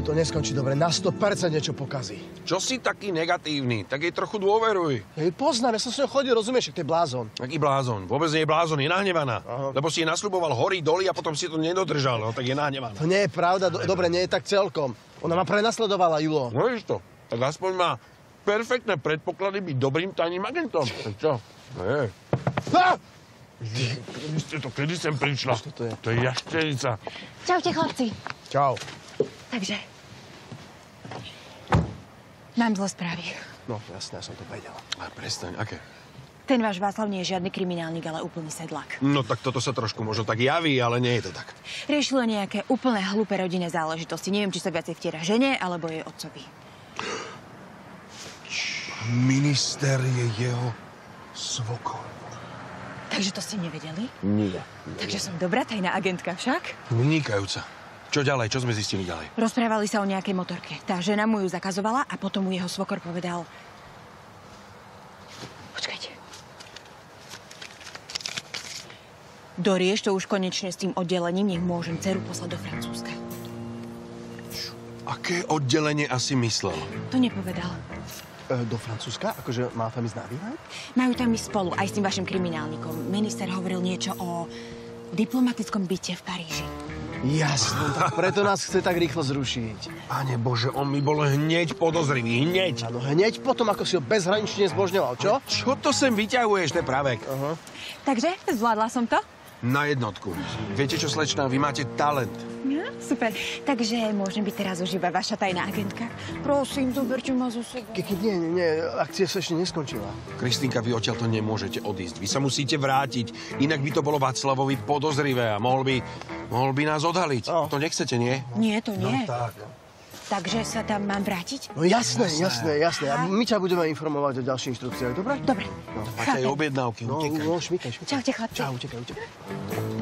Toto neskončí dobre, na 100% niečo pokazí. Čo si taký negatívny? Tak jej trochu dôveruj. Ja ju poznám, ja som s ňou chodil, rozumieš, ak to je blázon. Aký blázon? Vôbec nie je blázon, je nahnevaná. Aha. Lebo si jej nasľuboval hory, doly a potom si to nedodržal, no tak je nahnevaná. To nie je pravda, dobre, nie je tak celkom. Ona ma prenasledovala, Julo. No víš to, tak aspoň má perfektné predpoklady byť dobrým tajným agentom. Tak čo? Nie. Ah! Kedy sem prišla? Čo to je? To je jašterica. Čaute, chlapci. Čau. Takže... Mám zlé správy. No, jasne, ja som to vedel. A prestaň, aké? Ten váš Václav nie je žiadny kriminálnik, ale úplný sedlak. No tak toto sa trošku možno tak javí, ale nie je to tak. Riešil nejaké úplne hlúpe rodinné záležitosti. Neviem, či sa viacej vtiera žene, alebo jej otcovi. Minister je jeho svokor. Takže to ste nevedeli? Nie. Takže som dobrá tajná agentka však? Vynikajúca. Čo ďalej? Čo sme zistili ďalej? Rozprávali sa o nejakej motorke. Tá žena mu ju zakazovala a potom mu jeho svokor povedal... Počkajte. Dorieš to už konečne s tým oddelením, nech môžem dceru poslať do Francúzska. Aké oddelenie asi myslel? To nepovedal. Do Francúzska? Akože má tam ísť na výlet? Majú tam ísť spolu aj s tým vašim kriminálnikom. Minister hovoril niečo o diplomatickom byte v Paríži. Jasno, tak preto nás chce tak rýchlo zrušiť. Pane Bože, on mi bol hneď podozrivý, hneď. Áno, hneď potom, ako si ho bezhranične zbožňoval, čo? Čo to sem vyťahuješ, ten pravek? Takže zvládla som to? Na jednotku. Viete čo, slečná, vy máte talent. Ja, super. Takže môžem byť teraz už iba vaša tajná agentka. Prosím, zoberte ma zo sebou. Keď nie, akcia sa ešte neskončila. Kristýnka, vy odtiaľto nemôžete odísť. Vy sa musíte vrátiť. Inak by to bolo Václavovi podozrivé a mohol by nás odhaliť. No. To nechcete, nie? Nie, to nie. No tak. Takže sa tam mám vrátiť? No jasné. A my ťa budeme informovať o ďalších inštrukciách, dobre? Dobre. Máte aj objednávky, No, utekaj. šmykaj. Čaute, chlapci. Čau, utekaj.